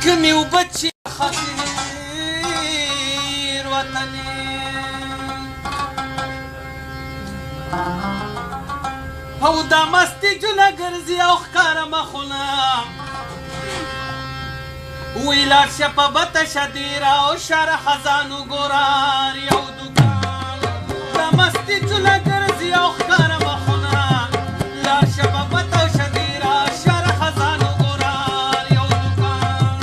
کمی اوبه چې خطیر وطنې او دا مستې جونه ګرځي او ښکاره مخونه وی لاړ شه په بته شه ډېره او شهر خزانو ګورار یو دوکان دا مستې جونه ګرځي او ښکاره مخونه لاړ شه په بته او شه ډېره شهر خزانو ګورار یو دوکان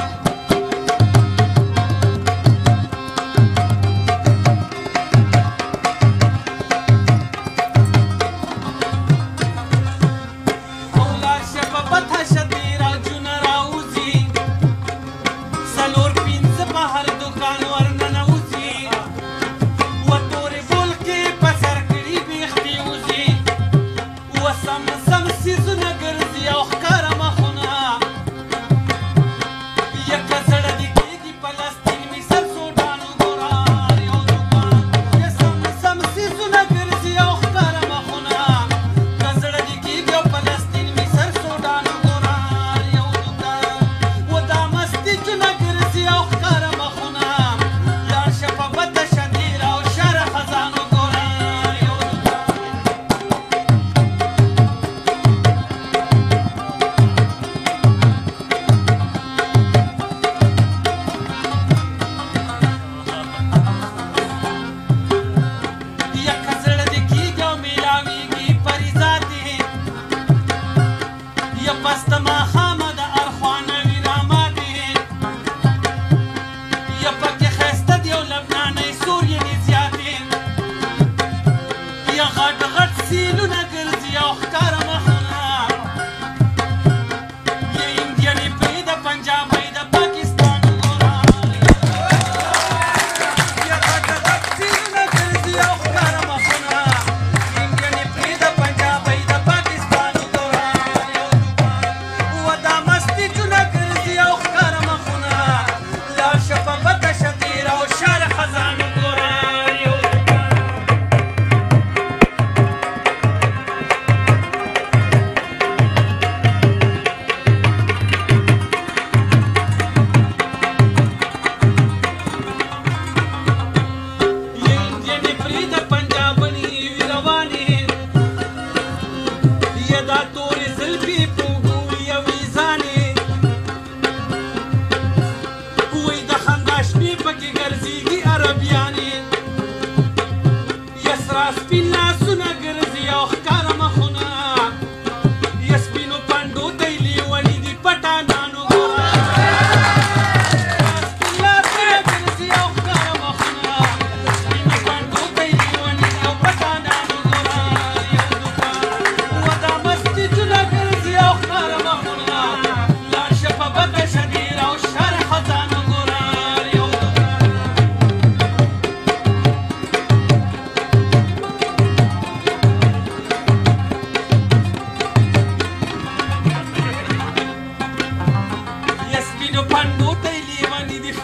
او لاړ شه په بته شه ډېره جونه راوځي څلور پنځه په هر دوکان ورننوځي و تورې بولکې په سر کړي بیختې وځي و سم سم څیزونه ګرځي او ښکاره مخونه یکه زړه دې کېږي پلستین مې سر سوډانو ګورار یو دوکان یا سم سم څیزونه ګرځي او ښکاره مخونه که زړه دې کېږي او پلستین مې سر سوډانو ګورار یو دوکان و دا مستې جونه ګرځي او ښکاره مخونه لاړ شه په بده شه ډېره او شهر خزانو ګورار یو دوکان یکه زړه دې کېږي او میلاویږي پریزادې یا پسته ماښامه د اړخوا نوي رامادې یا پکې ښایسته دي او لبنانۍ سور یې دې زیاتې یا غټ غټ سیلونه ګرځي او ښکاره مخونه یا انډیانې پرېږده پنجابۍ د پاکستان ګورار یا غټ غټ سیلونه ګرځي او ښکاره مخونه انډیانې پرېږده پنجابۍ د پاکستان ګورار یو دوکان و دا مستې جونه ګرځي او ښکاره مخونه لاړ شه په بده شه ډېره او شهر خزانو ګورار یو دوکان یا انډیانې پرېږده پنجابنې وي روانې یا دا تورې زلفې په اوږو یوې زانې وی د خندا شپې پکې ګرځېږي عربیانې یا سره سپین لاسونه ګرځي او ښکاره مخونه یا سپینو پنډو ته یې لیوني دي پټانانو ګورار سپین لاسونه ګرځي او ښکاره مخونه سپینو پنډو ته یې لیوني دي او پټانانو ګورار یو دوکان و دا مستې جونه ګرځي او ښکاره مخونه لاړ شه په بده شه ډېره او شهر خزانو ګورار یو دوکان یا سپینو پنډو ته یې لیوني دي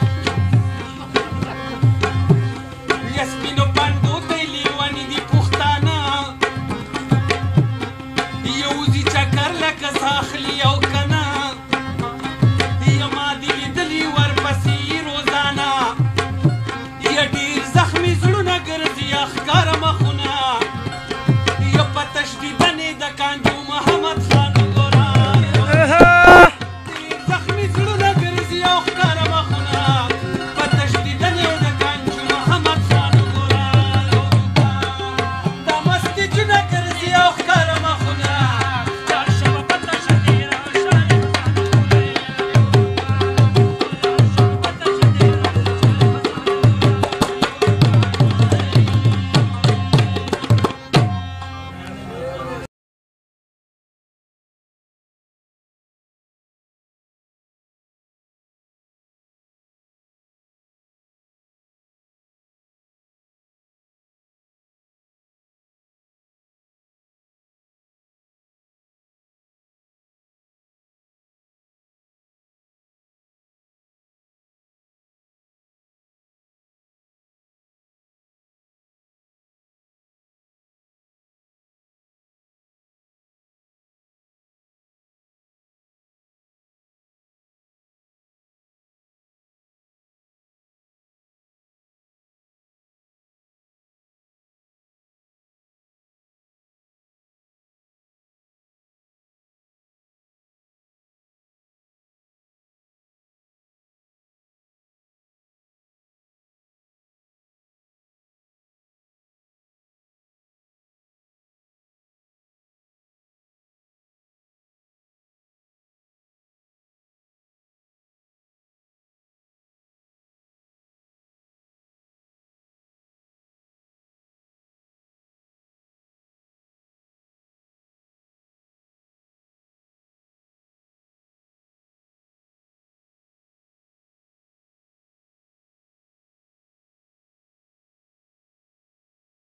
یا سپینو پنډو ته یې لیوني دي پښتانه یا وځي چکر لکه څه اخلي او که نه یا ما دې لیدلي ورپسې روزانه یا ډېر زخمي زړونه ګرځي یا ښکاره مخونه یا په تشدیدنې د کانجو محمد خان ګورار ډېر زخمي زړونه